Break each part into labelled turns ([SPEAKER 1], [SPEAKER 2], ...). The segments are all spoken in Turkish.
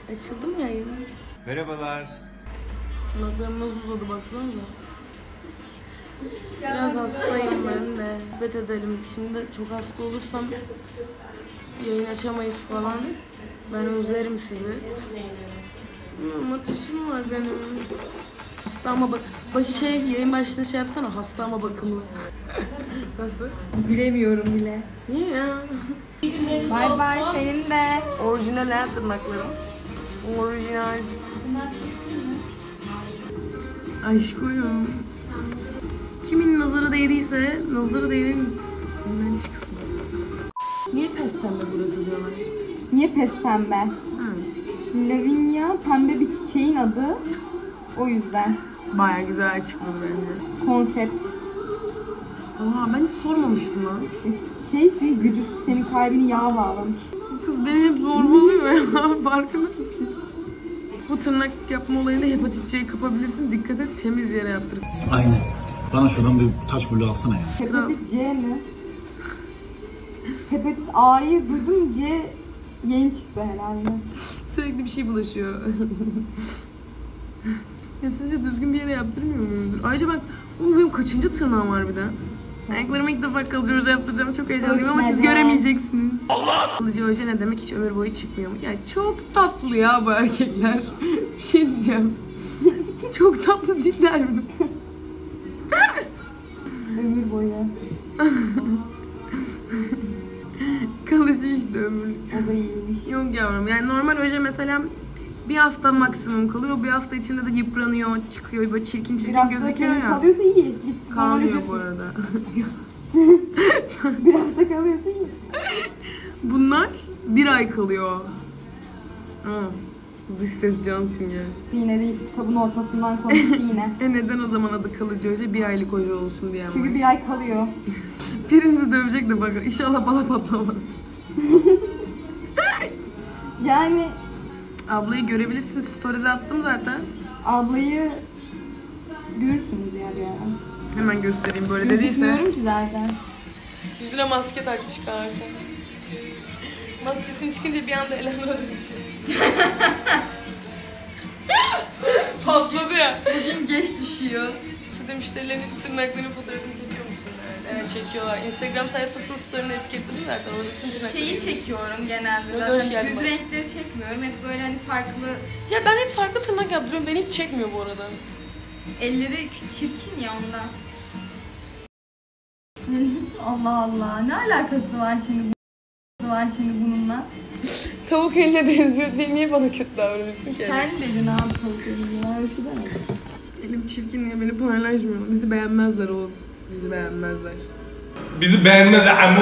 [SPEAKER 1] Açıldı mı yayın?
[SPEAKER 2] Merhabalar.
[SPEAKER 1] Tırnaklarım nasıl uzadı baksanıza. Biraz hastayım ben de. Bet edelim. Şimdi çok hasta olursam yayın açamayız falan. Ben özlerim sizi. Ateşim var benim. Hasta ama bak. Yayın başında şey yapsana. Hasta ama bakımlı. Nasıl?
[SPEAKER 3] Gülemiyorum bile.
[SPEAKER 1] Niye ya?
[SPEAKER 3] Bay bay senin de.
[SPEAKER 1] Orijinal her tırnaklarım. Orijinal. Aşkım. Kimin nazarı değdiyse nazarı değdiğin ondan çıksın. Niye pes pembe burası diyorlar?
[SPEAKER 3] Niye pes pembe? Lavinia pembe bir çiçeğin adı. O yüzden.
[SPEAKER 1] Baya güzel açıkladı bence.
[SPEAKER 3] Konsept.
[SPEAKER 1] Oha ben hiç sormamıştım lan.
[SPEAKER 3] Şeysi güdüs senin kalbini yağ bağlamış.
[SPEAKER 1] Bu kız beni hep zorbalıyor ya. Farkında mısın? Bu tırnak yapma olayında hepatit C'yi kapabilirsin. Dikkat et temiz yere yaptır.
[SPEAKER 4] Aynen. Bana şuradan bir taş bulu alsana ya.
[SPEAKER 3] Hepatit C mi? Hepatit A'yı duydum, C yeni çıktı herhalde.
[SPEAKER 1] Sürekli bir şey bulaşıyor. Ya sizce düzgün bir yere yaptırmıyor muyumdur? Ayrıca bak, benim kaçıncı tırnağım var bir de. Ayaklarımı ilk defa kalıcı oje yaptıracağım. Çok heyecanlıyım ama siz göremeyeceksiniz. Kalıcı oje ne demek? Hiç ömür boyu çıkmıyor mu? Ya çok tatlı ya bu erkekler. Bir şey diyeceğim. Çok tatlı değiller mi?
[SPEAKER 3] Ömür boyu.
[SPEAKER 1] Kalıcı işte ömür.
[SPEAKER 3] O da iyiymiş.
[SPEAKER 1] Yok yavrum, yani normal oje mesela bir hafta maksimum kalıyor. Bir hafta içinde de yıpranıyor, çıkıyor, böyle çirkin gözüküyor ya.
[SPEAKER 3] Kalıyorsa iyi.
[SPEAKER 1] Kalmıyor bu arada.
[SPEAKER 3] Bir hafta kalıyorsa iyi.
[SPEAKER 1] Bunlar bir ay kalıyor. Dış ses cansın ya.
[SPEAKER 3] Yine reis kitabın ortasından konuştu yine.
[SPEAKER 1] Neden o zaman adı kalıcı oje? Bir aylık oje olsun diye.
[SPEAKER 3] Çünkü bir ay kalıyor.
[SPEAKER 1] Birinizi dövecek de bakın. İnşallah bana patlamaz.
[SPEAKER 3] Yani
[SPEAKER 1] Ablayı görebilirsiniz. Story'de attım zaten.
[SPEAKER 3] ablayı görürsünüz ya bir ara.
[SPEAKER 1] Hemen göstereyim böyle dediyse.
[SPEAKER 3] Gözükmüyorum ki zaten.
[SPEAKER 1] Yüzüne maske takmış kanka. Maskesini çıkınca bir anda Elanur'a dönüşüyor. Patladı ya.
[SPEAKER 3] Bugün geç düşüyor.
[SPEAKER 1] Şurada müşterilerin tırnaklarının fotoğrafını çekiyor musun? Evet çekiyorlar. Instagram sayfasının story'ini etiketledim zaten. Orada bütün tırnakları.
[SPEAKER 3] Şeyi çekiyorum genelde
[SPEAKER 1] Hoş
[SPEAKER 3] zaten.
[SPEAKER 1] geldin
[SPEAKER 3] Düz
[SPEAKER 1] bak.
[SPEAKER 3] renkleri çekmiyorum. Hep böyle hani farklı.
[SPEAKER 1] Ya ben hep farklı tırnak yaptırıyorum. Beni hiç çekmiyor bu arada.
[SPEAKER 3] Elleri çirkin ya ondan. Allah Allah. Ne alakası var şimdi bununla?
[SPEAKER 1] Tavuk eline benziyor diye niye bana kötü davranıyorsun ki?
[SPEAKER 3] Sen dedin abi tavuk eline. Öyle demedim.
[SPEAKER 1] Elim çirkin diye beni paylaşmıyor. Bizi beğenmezler oğlum. Bizi beğenmezler.
[SPEAKER 2] Bizi beğenmez amu.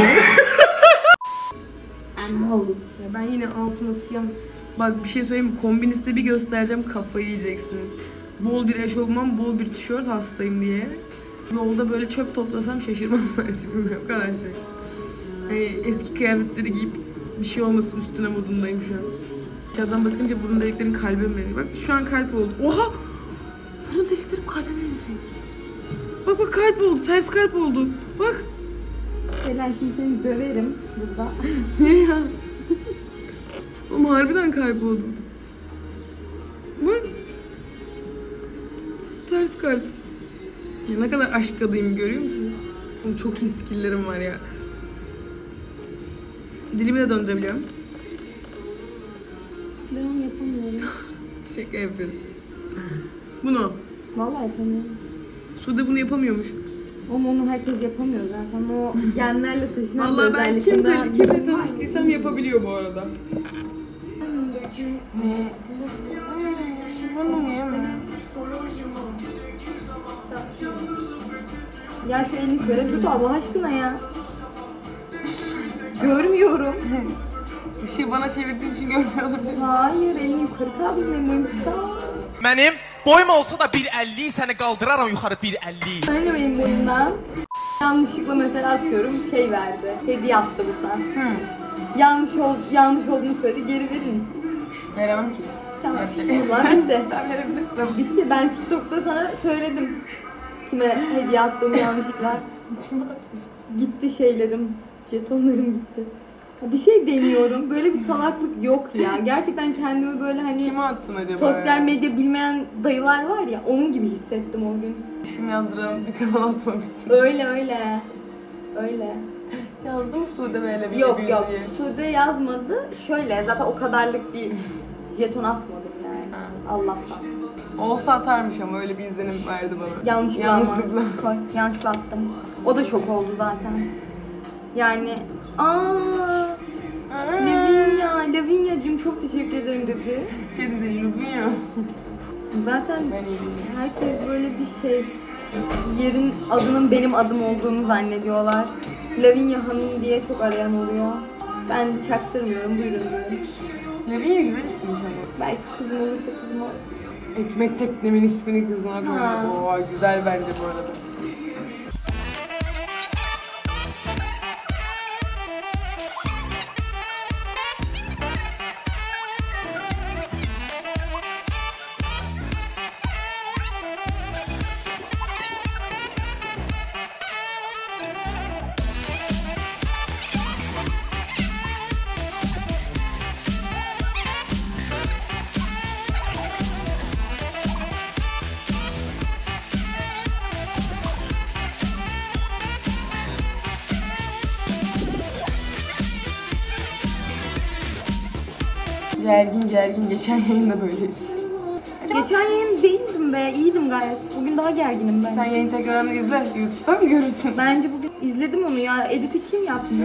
[SPEAKER 1] Ya ben yine altına siyah... Bak bir şey söyleyeyim mi? Kombinisti bir göstereceğim, kafayı yiyeceksiniz. Bol bir eşofman, bol bir tişört, hastayım diye. Yolda böyle çöp toplasam şaşırmazlar tipim, o kadar şey. Hani eski kıyafetleri giyip bir şey olmasın üstüne modundayım şu an. Dışarıdan bakınca burun deliklerin kalbe mi veriyor? Bak şu an kalp oldu. Oha! Burun deliklerim kalbe benziyor. Bak bak kalp oldu, ters kalp oldu. Bak.
[SPEAKER 3] Selen şimdi seni döverim burada.
[SPEAKER 1] Niye ya? Oğlum harbiden kalp oldu. Bak. Ters kalp. Ya ne kadar aşk kadıyım görüyor musunuz? Oğlum çok iyi skill'lerim var ya. Dilimi de döndürebiliyorum.
[SPEAKER 3] Ben onu yapamıyorum.
[SPEAKER 1] Şaka yapıyoruz. Bunu.
[SPEAKER 3] Vallahi yapamıyorum.
[SPEAKER 1] Sude bunu yapamıyormuş.
[SPEAKER 3] Ama onu herkes yapamıyor zaten. O genlerle taşınan bir
[SPEAKER 1] Vallahi ben
[SPEAKER 3] özellikten
[SPEAKER 1] kimle tanıştıysam yapabiliyor bu arada.
[SPEAKER 3] Ya şu elini şöyle tut Allah aşkına ya. Görmüyorum.
[SPEAKER 1] Işığı bana çevirdiğin için görmüyor olabilir.
[SPEAKER 3] Hayır, elini yukarı kaldır benim.
[SPEAKER 5] Benim boyum olsa da 1.50 seni kaldıraram yukarı 1.50.
[SPEAKER 3] Sana ne benim boyumdan? Yanlışlıkla mesela atıyorum şey verdi. Hediye attı buradan. Yanlış olduğunu söyledi. Geri verir misin?
[SPEAKER 1] Veremem ki.
[SPEAKER 3] Tamam.
[SPEAKER 1] Yapacak.
[SPEAKER 3] O zaman bitti.
[SPEAKER 1] Sen verebilirsin.
[SPEAKER 3] Bitti. Ben TikTok'ta sana söyledim. Kime hediye attığımı yanlışlıkla. Gitti şeylerim. Jetonlarım gitti. Bir şey deniyorum. Böyle bir salaklık yok ya. Gerçekten kendimi böyle hani
[SPEAKER 1] Kime attın acaba
[SPEAKER 3] sosyal
[SPEAKER 1] ya?
[SPEAKER 3] medya bilmeyen dayılar var ya, onun gibi hissettim o gün.
[SPEAKER 1] İsim yazdıran bir kanal atmamışsın.
[SPEAKER 3] Öyle.
[SPEAKER 1] Yazdı mı Sude böyle bir
[SPEAKER 3] Yok
[SPEAKER 1] diye?
[SPEAKER 3] Sude yazmadı. Şöyle zaten o kadarlık bir jeton atmadım yani.
[SPEAKER 1] Ha.
[SPEAKER 3] Allah'tan.
[SPEAKER 1] Olsa atarmış ama öyle bir izlenim verdi bana.
[SPEAKER 3] Yanlışlıkla
[SPEAKER 1] Yanlışlıkla.
[SPEAKER 3] ama. Koy. Yanlışlıkla attım. O da şok oldu zaten. Yani Lavinya'cığım çok teşekkür ederim dedi.
[SPEAKER 1] Şey dizeli Lubunya.
[SPEAKER 3] Zaten
[SPEAKER 1] Ben iyi değilim.
[SPEAKER 3] herkes böyle bir şey, yerin adının benim adım olduğunu zannediyorlar. Lavinya Hanım diye çok arayan oluyor. Ben çaktırmıyorum, buyurun diyorum.
[SPEAKER 1] Lavinya güzel isimmiş ama.
[SPEAKER 3] Belki kızım olursa kızım olur.
[SPEAKER 1] Ekmek teknemin ismini kızına
[SPEAKER 3] Ha.
[SPEAKER 1] koymak. Oo, güzel bence bu arada. Gergin. Geçen yayında böyleydi.
[SPEAKER 3] Geçen yayın değildim be, iyiydim gayet. Bugün daha gerginim ben.
[SPEAKER 1] Sen yayın tekrarını izle. YouTube'dan mı görürsün?
[SPEAKER 3] Bence bugün izledim onu ya. Edit'i kim yaptı?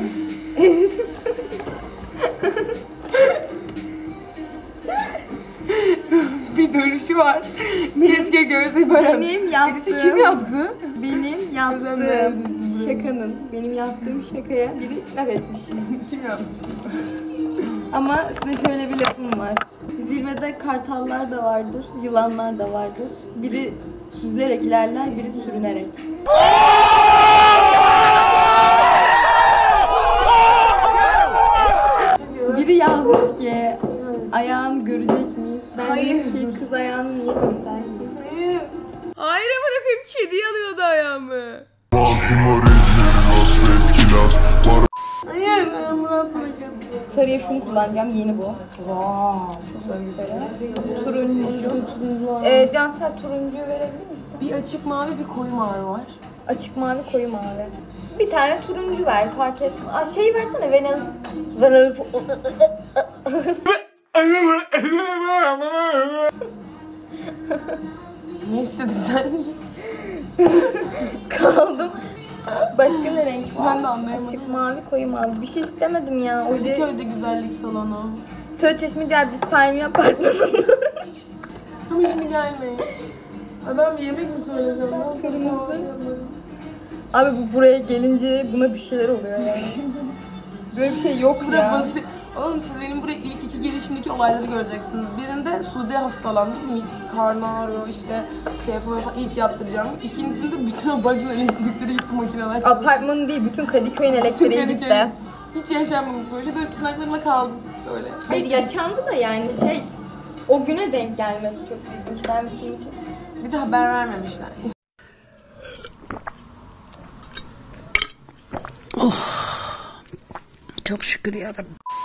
[SPEAKER 1] Bir duruşu var. Keşke görse böyle.
[SPEAKER 3] Benim yaptığım.
[SPEAKER 1] Edit'i kim yaptı?
[SPEAKER 3] Benim yaptığım şakanın, benim yaptığım şakaya biri laf etmiş.
[SPEAKER 1] Kim yaptı?
[SPEAKER 3] Ama size şöyle bir lafım var. Zirvede kartallar da vardır, yılanlar da vardır. Biri süzülerek ilerler, biri sürünerek. Biri yazmış ki ayağını görecek miyiz? Ben
[SPEAKER 1] Hayır.
[SPEAKER 3] dedim ki kız ayağını niye göstersin?
[SPEAKER 1] Hayır. Hayır ama bakayım kedi alıyordu ayağımı. Hayır. Murat bırakın.
[SPEAKER 3] Sarıya şunu kullanacağım, yeni bu.
[SPEAKER 1] Wow.
[SPEAKER 3] Turuncu. Cansel turuncuyu verebilir misin?
[SPEAKER 1] Bir açık mavi bir koyu mavi var.
[SPEAKER 3] Açık mavi, koyu mavi. Bir tane turuncu ver, fark etme. Aa, şey versene, Vanilla.
[SPEAKER 1] Ne istedin sen?
[SPEAKER 3] Kaldım. Başka ne renk var?
[SPEAKER 1] Ben de anlayamadım.
[SPEAKER 3] Açık mavi, koyu mavi. Bir şey istemedim ya. Oje.
[SPEAKER 1] Köyde güzellik salonu.
[SPEAKER 3] Söğütçeşme Caddesi Palmiye Apartmanı'nda.
[SPEAKER 1] Ama hiç mi gelmeyin? Ben bir yemek mi söylesem?
[SPEAKER 3] Kırmızı. Abi bu buraya gelince buna bir şeyler oluyor yani. Böyle bir şey yok
[SPEAKER 1] Buraya
[SPEAKER 3] ya.
[SPEAKER 1] basit. Oğlum siz benim buraya ilk iki gelişimdeki olayları göreceksiniz. Birinde Sude hastalandı. Karnı ağrıyor işte şey yapamıyor falan. İlk yaptıracağım. İkincisinde bütün apartman elektrikleri gitti, makineler.
[SPEAKER 3] Apartmanı değil, bütün Kadıköy'ün elektriği
[SPEAKER 1] Kadıköy.
[SPEAKER 3] gitti.
[SPEAKER 1] Hiç yaşanmamış böyle. Böyle tırnaklarımla kaldım böyle.
[SPEAKER 3] Hayır, yaşandı da yani şey, o güne denk gelmesi çok ilginç benim için.
[SPEAKER 1] Bir de haber vermemişler.
[SPEAKER 6] Çok şükür yarabbim.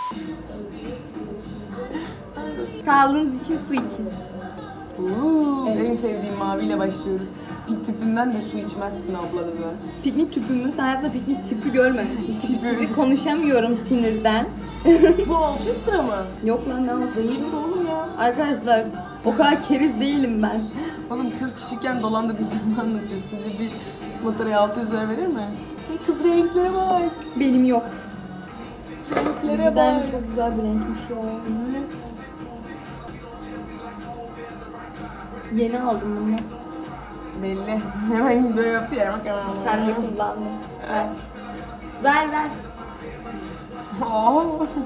[SPEAKER 3] Sağlığınız için su için.
[SPEAKER 1] En sevdiğim maviyle başlıyoruz. Pik tüpünden de su içmezsin abla dedi.
[SPEAKER 3] Piknik tüpü mü? Sen hayatında piknik tüpü görmemişsin. Tüpü konuşamıyorum sinirden.
[SPEAKER 1] Bu 600 lira mı?
[SPEAKER 3] Yok lan, ne olacak?
[SPEAKER 1] Değil mi oğlum ya?
[SPEAKER 3] Arkadaşlar o kadar keriz değilim ben.
[SPEAKER 1] Oğlum kız küçükken dolandırdıklarını anlatıyor. Sizce bir motora 600 lira verir mi? Ay kız renklere bak.
[SPEAKER 3] Benim yok.
[SPEAKER 1] Renklere
[SPEAKER 3] Güzel,
[SPEAKER 1] bak.
[SPEAKER 3] çok güzel bir renkmiş ya.
[SPEAKER 1] Evet.
[SPEAKER 3] Yeni aldım bunu.
[SPEAKER 1] Belli. Hemen böyle yaptı ya. Bak hemen.
[SPEAKER 3] Sen de kullandın. Ver. Ver.
[SPEAKER 1] Aa.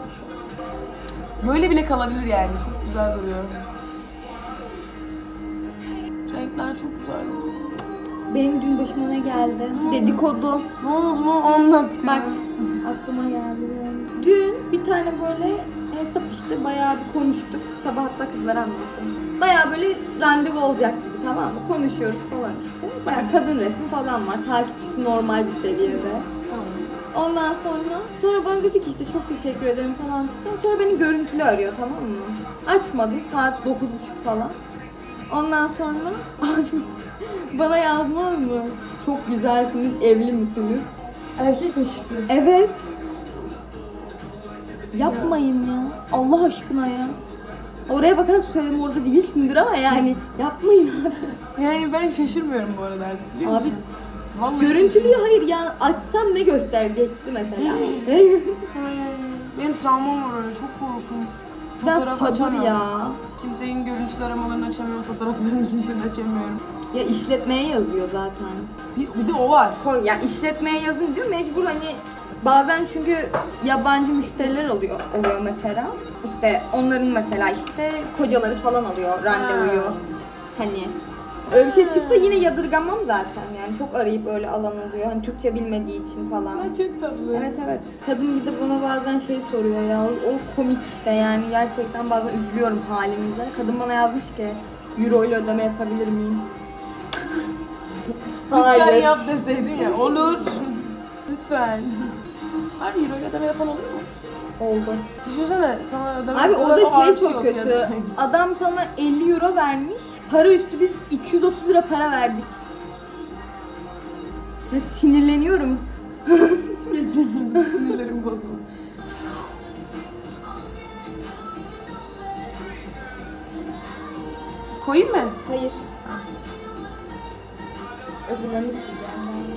[SPEAKER 1] Böyle bile kalabilir yani. Çok güzel duruyor. Renkler çok güzel duruyor.
[SPEAKER 3] Benim dün başıma ne geldi? Dedikodu.
[SPEAKER 1] Ne oldu mu? Anlat.
[SPEAKER 3] Bak aklıma geldi. Dün bir tane böyle hesap işte bayağı bir konuştuk. Sabah hatta kızlara anlattım. Bayağı böyle randevu olacak gibi, tamam mı? Konuşuyoruz falan işte. Bayağı kadın resmi falan var. Takipçisi normal bir seviyede. Ondan sonra bana dedi ki işte çok teşekkür ederim falan filan. Sonra beni görüntülü arıyor, tamam mı? Açmadım, saat 9.30 falan. Ondan sonra abim bana yazmaz mı? Çok güzelsiniz, evli misiniz?
[SPEAKER 1] Erkek mi çıktı?
[SPEAKER 3] Evet. Yapmayın ya. Allah aşkına ya. Oraya bakarak söyledim, orada değilsindir ama yani yapmayın abi.
[SPEAKER 1] Yani ben şaşırmıyorum bu arada artık, biliyor musun?
[SPEAKER 3] Abi
[SPEAKER 1] Vallahi
[SPEAKER 3] görüntülüyü hayır ya, açsam ne gösterecekti mesela?
[SPEAKER 1] Benim travmam var öyle, çok korkunç.
[SPEAKER 3] Ya
[SPEAKER 1] Fotoğraf
[SPEAKER 3] sabır
[SPEAKER 1] açamam.
[SPEAKER 3] ya.
[SPEAKER 1] Kimsenin görüntülü aramalarını açamıyorum, fotoğraflarını kimsenin açamıyorum.
[SPEAKER 3] Ya işletmeye yazıyor zaten.
[SPEAKER 1] Bir de o var.
[SPEAKER 3] Koy ya, işletmeye yazınca mecbur hani bazen çünkü yabancı müşteriler oluyor mesela. İşte onların mesela işte kocaları falan alıyor randevuyu. Hani öyle bir şey çıksa yine yadırgamam zaten yani, çok arayıp öyle alan oluyor. Hani Türkçe bilmediği için falan.
[SPEAKER 1] Çok tatlı.
[SPEAKER 3] Evet. Kadın bir de bana bazen şey soruyor ya, o komik işte yani, gerçekten bazen üzülüyorum halimize. Kadın bana yazmış ki euro ile ödeme yapabilir miyim?
[SPEAKER 1] Lütfen
[SPEAKER 3] Hayır.
[SPEAKER 1] yap deseydin ya, olur. Lütfen. Harbi euro ile ödeme yapan oluyor mu?
[SPEAKER 3] Oldu.
[SPEAKER 1] Düşünsene sana ödeme
[SPEAKER 3] Abi o
[SPEAKER 1] kadar
[SPEAKER 3] da şey
[SPEAKER 1] artıyor
[SPEAKER 3] çok kötü.
[SPEAKER 1] fiyatı.
[SPEAKER 3] Adam sana 50 euro vermiş. Para üstü biz 230 lira para verdik. Ya sinirleniyorum.
[SPEAKER 1] Sinirlerim bozuldu. Koyayım mı?
[SPEAKER 3] Hayır. Öbürlerini içeceğim ben.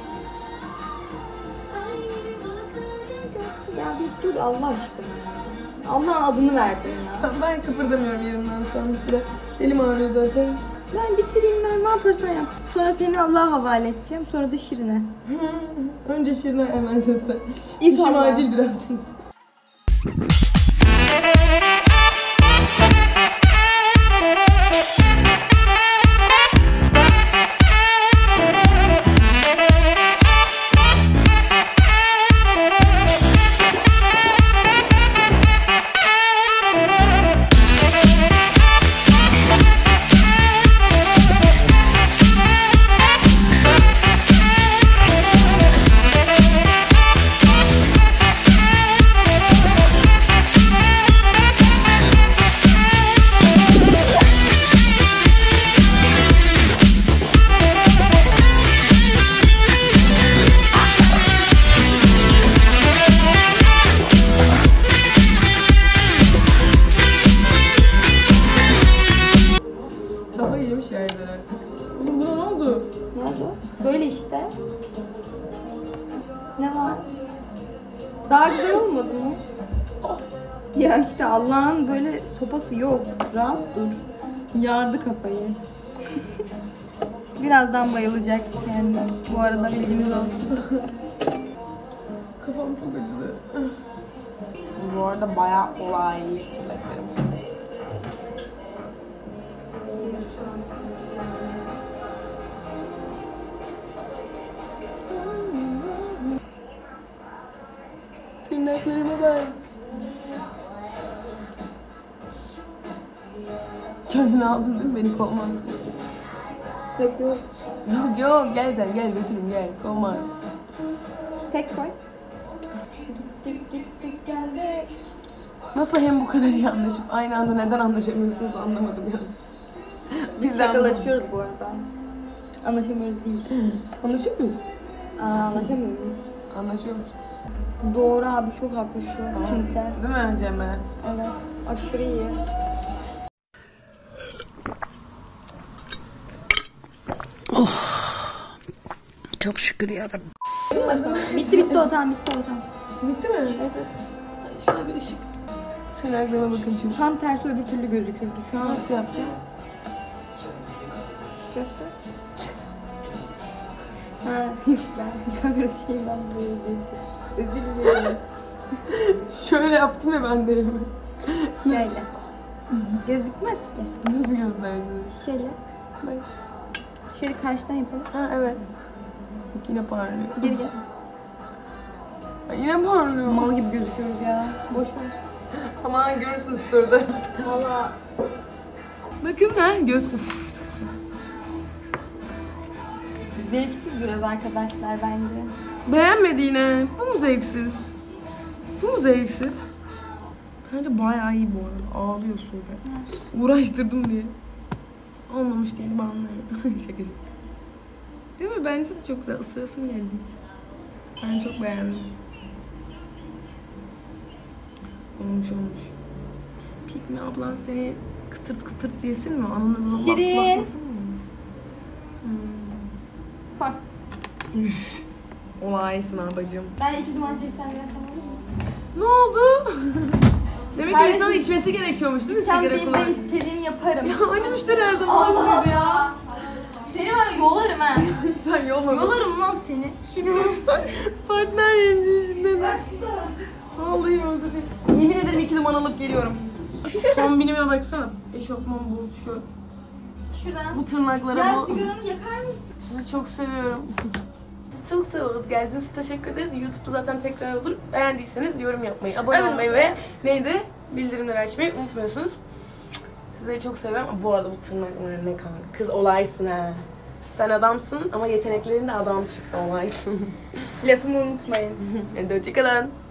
[SPEAKER 3] Ya bir dur Allah aşkına. Allah'ın adını verdin ya.
[SPEAKER 1] Tamam, ben kıpırdamıyorum yerimden şu an bir süre. Elim ağrıyor zaten.
[SPEAKER 3] Ben bitireyim, ben ne yaparsan yap. Sonra seni Allah'a havale edeceğim. Sonra da Şirin'e.
[SPEAKER 1] Önce Şirin'e emanet etsen.
[SPEAKER 3] İlk
[SPEAKER 1] İşim
[SPEAKER 3] Allah.
[SPEAKER 1] acil biraz. Kafayı yemiş ya Eder artık. Oğlum buna ne oldu?
[SPEAKER 3] Ne oldu? Böyle işte. Ne var? Daha güzel olmadı mı? Ya işte Allah'ın böyle sopası yok. Rahat dur. Yardı kafayı. Birazdan bayılacak yani. Bu arada bilginiz olsun.
[SPEAKER 1] Kafam çok acıdı. Bu arada bayağı olay tırnaklarım. Tırnaklarıma bak. Gönlünü aldın değil mi? Beni kovmaz.
[SPEAKER 3] Tek yok.
[SPEAKER 1] Yok gel sen gel götürüm gel kovmaz.
[SPEAKER 3] Tek koy. Gittik geldik.
[SPEAKER 1] Nasıl hem bu kadar iyi anlaşıp aynı anda neden anlaşamıyorsunuz anlamadım ya.
[SPEAKER 3] Biz şakalaşıyoruz bu arada. Anlaşamıyoruz değil.
[SPEAKER 1] Anlaşıyor muyuz?
[SPEAKER 3] Anlaşamıyor muyuz?
[SPEAKER 1] Anlaşıyormuşuz.
[SPEAKER 3] Doğru abi, çok haklı şu kimse.
[SPEAKER 1] Değil mi Cemre?
[SPEAKER 3] Evet. Aşırı iyi.
[SPEAKER 6] Çok şükür yarabbim.
[SPEAKER 3] Bitti o tamam, bitti o tamam.
[SPEAKER 1] Bitti mi? Evet. Ay, şuna bir ışık. Tırnaklarıma bakın şimdi.
[SPEAKER 3] Tam tersi öbür türlü gözükürdü şu an.
[SPEAKER 1] Nasıl yapacağım?
[SPEAKER 3] Göster. Ha, yok ben kamera şeyinden böyle geçecek. Özür dilerim.
[SPEAKER 1] Şöyle yaptım ya ben de elimi.
[SPEAKER 3] Şöyle. Gözükmez ki.
[SPEAKER 1] Nasıl göstereceğiz?
[SPEAKER 3] Şöyle.
[SPEAKER 1] Bak.
[SPEAKER 3] Şöyle karşıdan yapalım.
[SPEAKER 1] Ha evet. Bak yine parlıyor.
[SPEAKER 3] Geri gel.
[SPEAKER 1] Ay, yine parlıyor.
[SPEAKER 3] Mal gibi gözüküyoruz ya. Boş ver.
[SPEAKER 1] Aman görürsün story'da.
[SPEAKER 3] Valla.
[SPEAKER 1] Bakın ha göz. Uf çok güzel.
[SPEAKER 3] Zevksiz biraz arkadaşlar bence.
[SPEAKER 1] Beğenmedi yine. Bu mu zevksiz? Bu mu zevksiz? Bence bayağı iyi bu arada. Ağlıyor Sude. Uğraştırdım diye. Olmamış diye banlayın. Şaka. Değil mi? Bence de çok güzel. Isırasım geldi. Ben çok beğendim. Olmuş. Pikmi ablan seni kıtırt kıtırt yesin mi? Anladın mı?
[SPEAKER 3] Şirin.
[SPEAKER 1] Bakmasın mı?
[SPEAKER 3] Koy.
[SPEAKER 1] Üf. Olaysın abacığım.
[SPEAKER 3] Ben 2 duman çeksem biraz olur mu?
[SPEAKER 1] Ne oldu? Demek ki
[SPEAKER 3] Kardeşim,
[SPEAKER 1] insanın içmesi gerekiyormuş değil mi?
[SPEAKER 3] Sen
[SPEAKER 1] sigara
[SPEAKER 3] benim
[SPEAKER 1] kullan-
[SPEAKER 3] ben istediğimi yaparım.
[SPEAKER 1] Ya hani müşteri her zaman
[SPEAKER 3] Allah
[SPEAKER 1] haklı ya.
[SPEAKER 3] Allah. Seni var ya yolarım ha.
[SPEAKER 1] Lütfen yolma.
[SPEAKER 3] Yolarım lan seni.
[SPEAKER 1] Partner yenci işinden. Vallahi öldüreceğim. Yemin ederim 2 duman alıp geliyorum. Kombinime baksana. Eşofman bol tişört.
[SPEAKER 3] Şuradan.
[SPEAKER 1] Bu tırnaklara
[SPEAKER 3] Ya
[SPEAKER 1] bu.
[SPEAKER 3] sigaranı yakar mısın?
[SPEAKER 1] Sizi çok seviyorum. Çok seviyoruz. Geldiğiniz için teşekkür ederiz. YouTube'da zaten tekrar olur. Beğendiyseniz yorum yapmayı, abone olmayı ve neydi? Bildirimleri açmayı unutmuyorsunuz. Sizleri çok seviyorum. Bu arada bu tırnaklar ne kanka? Kız olaysın ha. Sen adamsın ama yeteneklerin de adam çıktı olaysın.
[SPEAKER 3] Lafımı unutmayın.
[SPEAKER 1] Hadi hoşçakalın.